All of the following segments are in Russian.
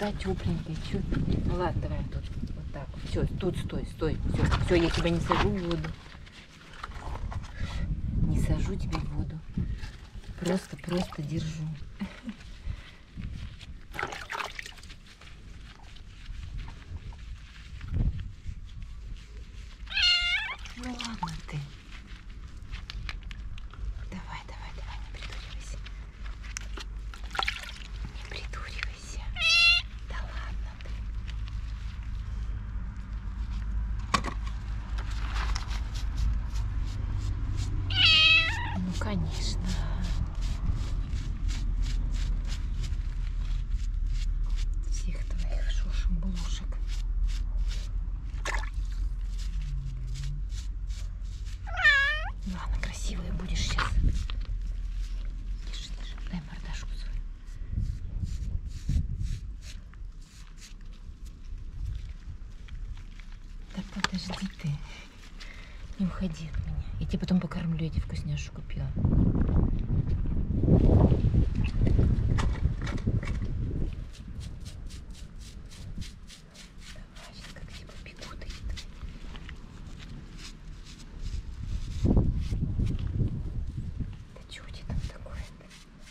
вода тепленькая. Чё? Ну ладно, давай тут. Вот так. Все, тут стой. Все, я тебя не сажу в воду. Не сажу тебя в воду. Просто держу. Ну ладно ты. Давай, не придуривайся. Не придуривайся. Да ладно ты. Ну конечно. Всех твоих шушек-блушек. Ладно, красивая будешь сейчас. Тише. Дай мордашку свою. Да подожди ты. Не уходи от меня. Я тебе потом покормлю, я тебе вкусняшку купила. Давай, сейчас как тебе побегут эти твои. Да что у тебя там такое-то?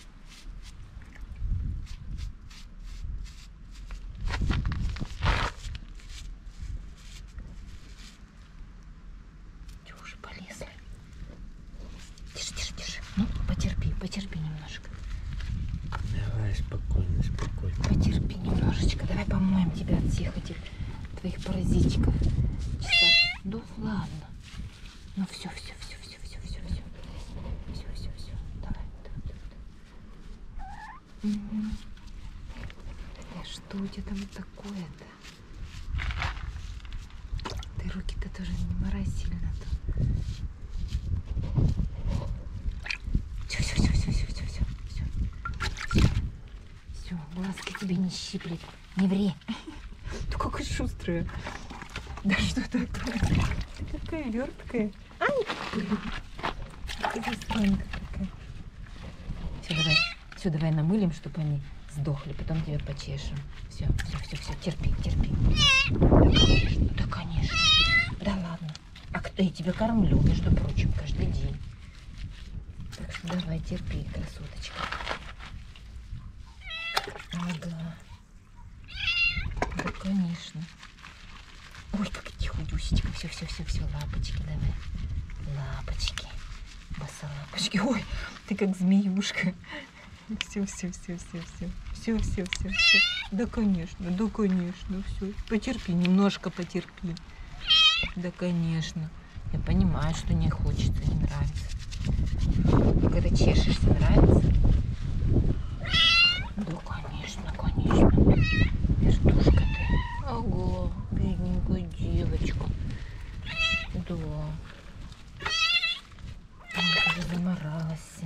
Чё уже полезла? Тише. Ну, потерпи немножко. Давай, спокойно. Потерпи немножечко. Давай помоем тебя от всех этих твоих паразитиков. Ну ладно. Ну все. Давай. Угу. Да что у тебя там такое-то? Ты руки-то тоже не морай сильно-то. Все, глазки тебе не щиплет. Не ври. Ты какая шустрая. Да что такое? Ты такая верткая. Ай! Ты засранка такая. Все, давай намылим, чтобы они сдохли. Потом тебя почешем. Все. Терпи. Да, конечно. Да ладно. А кто я тебя кормлю, между прочим, каждый день. Так что давай, терпи, красоточка. Ага. Да, конечно. Ой, как тихудюсечка. Все, лапочки давай. Лапочки. Босолапочки. Ой, ты как змеюшка. Все. Да, конечно, все. Потерпи, немножко потерпи. Да, конечно. Я понимаю, что не хочется, не нравится. Когда чешешься, нравится? Да, конечно. Вертушка ты. Ого, бедненькая девочка. Да. Она уже заморалась.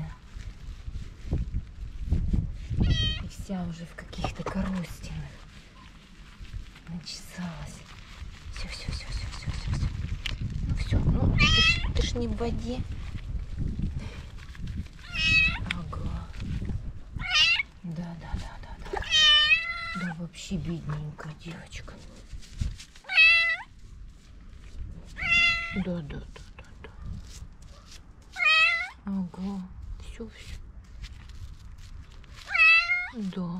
И вся уже в каких-то коростинах. Начесалась. Все. Ну все, ты ж не в воде. Ага. Да. Да вообще бедненькая девочка. Да. Ага. Все. Да.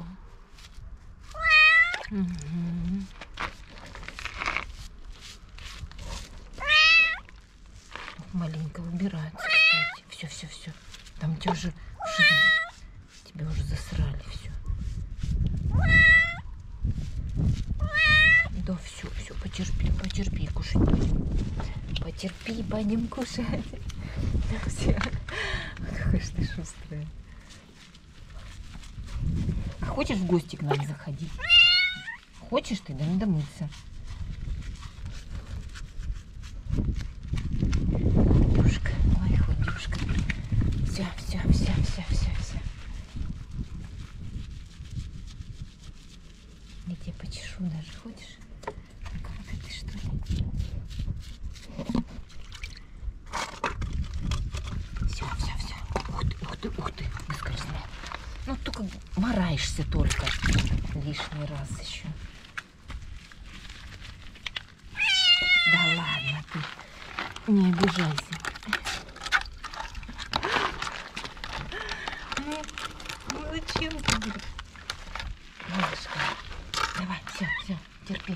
Угу. Маленько выбирается, кстати. Все. Там тебя уже засрали все. Да, все, потерпи, кушать будем. Потерпи, будем кушать. Все. Какая ж ты шустрая. А хочешь в гости к нам заходить? Хочешь ты? Да надо мыться. Худюшка, ой, худюшка. Все. Я тебя почешу даже, хочешь? Какая ты, что ли? Все. Ух ты, выскользнула. Ну, только мараешься только лишний раз еще. Да ладно ты, не обижайся. Ну зачем ты? Малышка, давай, все, терпи.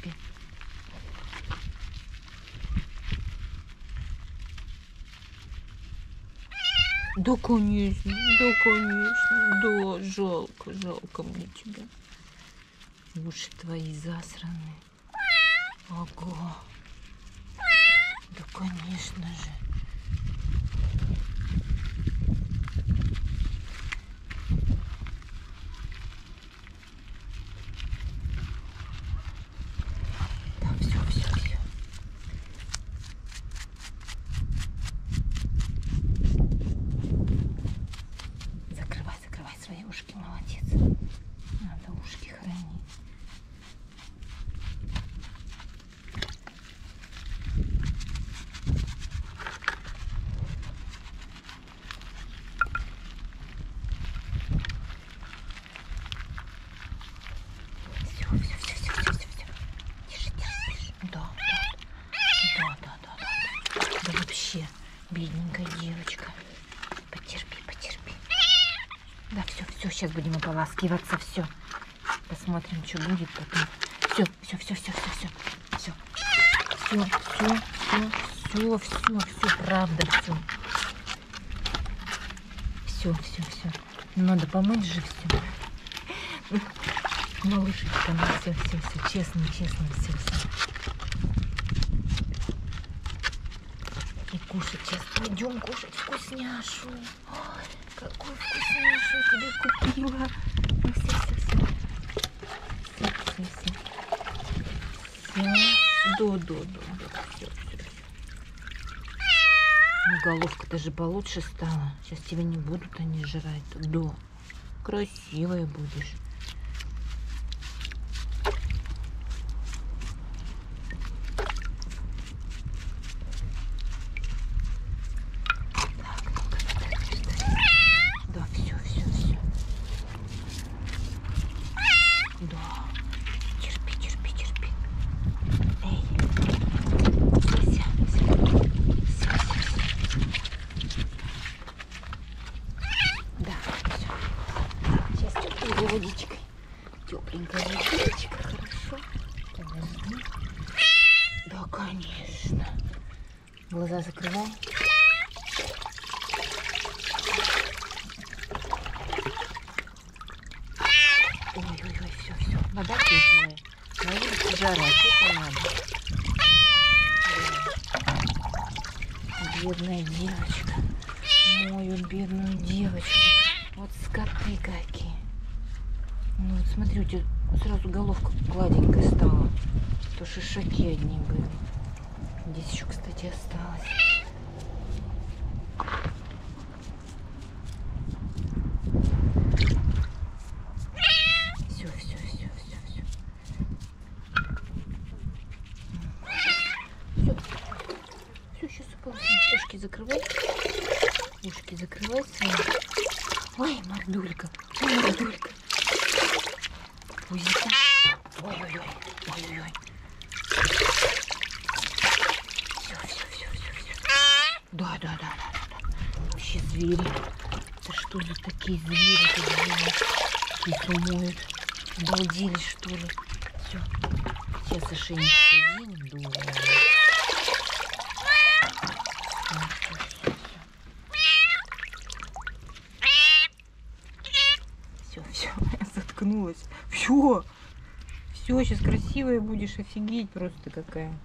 Да, конечно, да, жалко мне тебя. Уши твои засранные. Ого. Да, конечно же. Да, все. Закрывай свои ушки, молодец. Надо ушки хранить. Все. Тише. Да. Да вообще, бедненькая девочка. Потерпи. Да, все, сейчас будем ополаскиваться, все. Посмотрим, что будет потом. Все, правда, все. Надо помыть же все. Малышечка, ну все, честно, все. И кушать сейчас пойдем кушать вкусняшу. Ой, какую вкусняшу я тебе купила. Ну все. Все. Ну, головка-то же получше стала. Сейчас тебя не будут они жрать. Да, красивая будешь. Да, все. Да, терпи. Эй, все. Да, все. Сейчас тепленькой водичкой. Тепленькая водичка, хорошо. Подожди. Да, конечно. Глаза закрывай. Ой, все. Вода теплая. На улице жара, это надо. Бедная девочка. Мою бедную девочку. Вот скоты какие. Ну вот смотри, у тебя сразу головка гладенькая стала. То шишаки одни были. Здесь еще, кстати, осталось. Все. Все, сейчас ополоснем. Ушки закрывай свои. Ой, мордулька. Пузика. Ой. Все. Да. Вообще звери. Это что за такие звери? Их умоют. Обалдели, что ли? Все. Сейчас ошейник садим. Да. Все, я заткнулась. Все, сейчас красивая будешь, офигеть просто какая.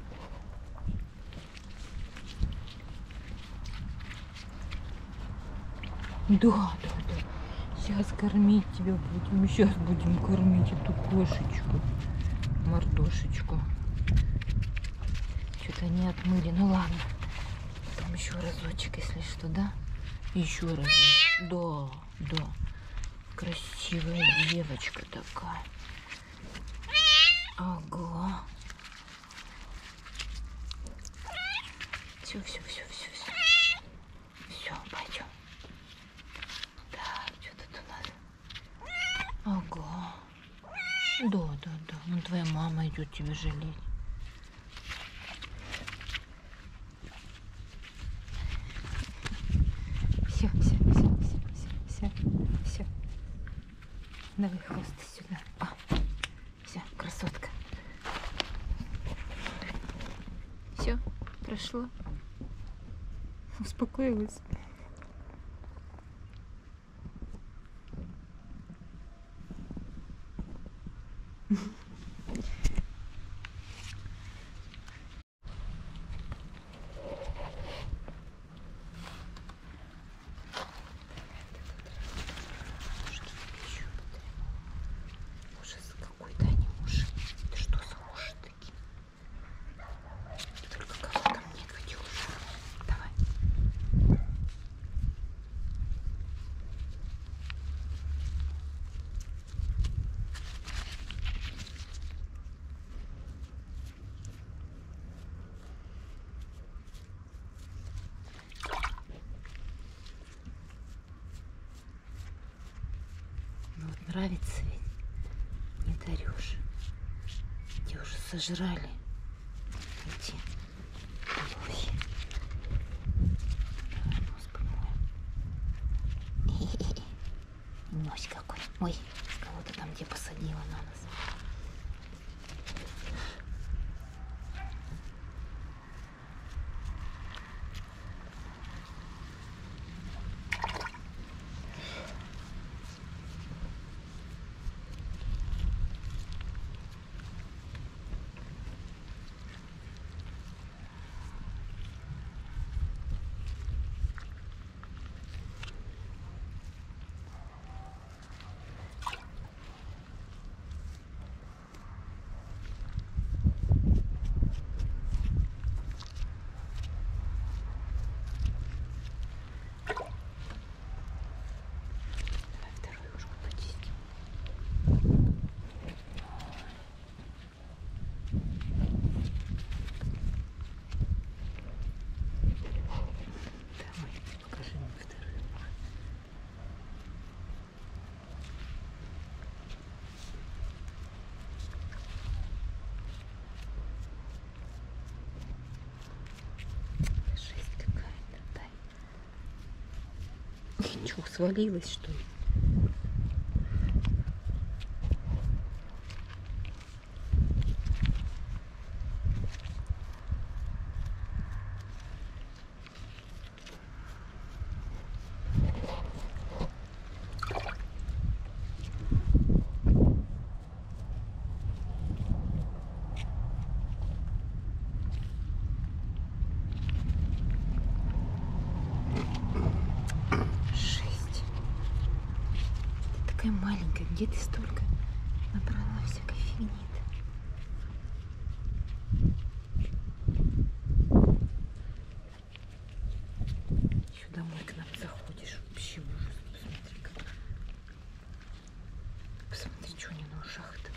Да. Сейчас кормить тебя будем. Сейчас будем кормить эту кошечку. Мордошечку. Что-то не отмыли. Ну ладно. Потом еще разочек, если что, да? Еще разочек. Да. Красивая девочка такая. Ага. Все. Все, пойдем. Так, что тут у нас Да, да, да. Ну, твоя мама идет тебя жалеть. Все, все, все, все, все, все, все. Давай хвост сюда. А, все, красотка. Все, прошло. Успокоилась. Ужас какой-то, они уши. Это что за уши такие? Только кого там нет в этих ушах. Давай. Ну вот нравится ведь, не дарешь. Те уже сожрали эти блохи. Давай нос помоем. Нос какой. Ой, кого-то там где посадила на нас. Чё, свалилась, что ли? Маленькая, где ты столько набрала всякой фигни-то? Еще домой к нам заходишь, вообще ужас, посмотри-ка. Посмотри, что у нее на ушах-то.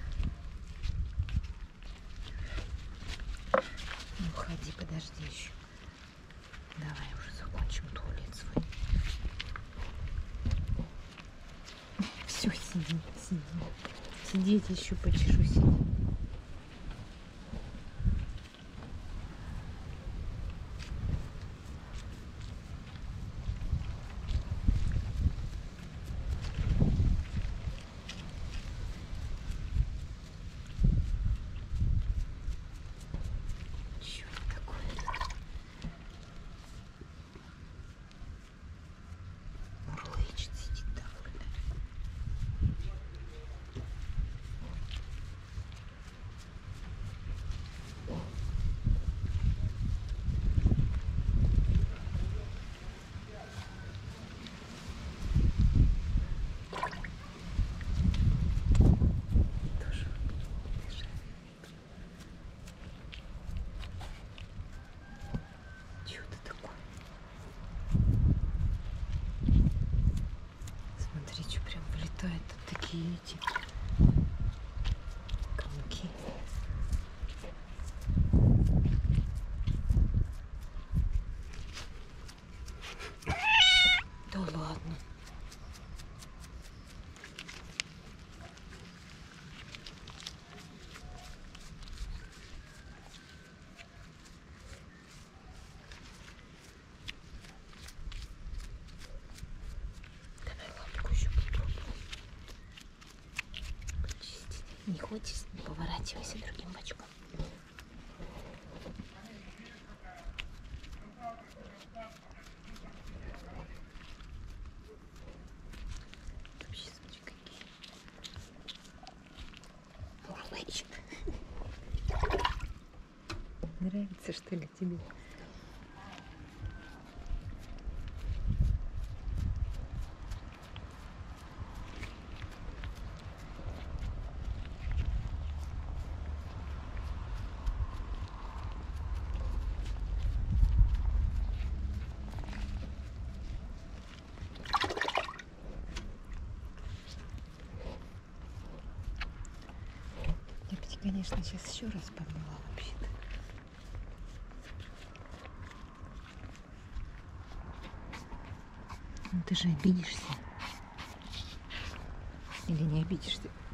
Ну, уходи, подожди еще. Давай уже закончим туалет свой. Все, сиди, сиди. Сидеть еще почешу, сиди. Что это такое? Мурлычет, сидит довольно. Смотри, что прям вылетает. Тут такие эти комки. Да ладно. заботься, не поворачивайся другим бочком. Вообще, смотри, какие. Мурлычет. Нравится, что ли, тебе? Я бы, конечно, сейчас еще раз помыла вообще-то. Ну ты же обидишься. Или не обидишься?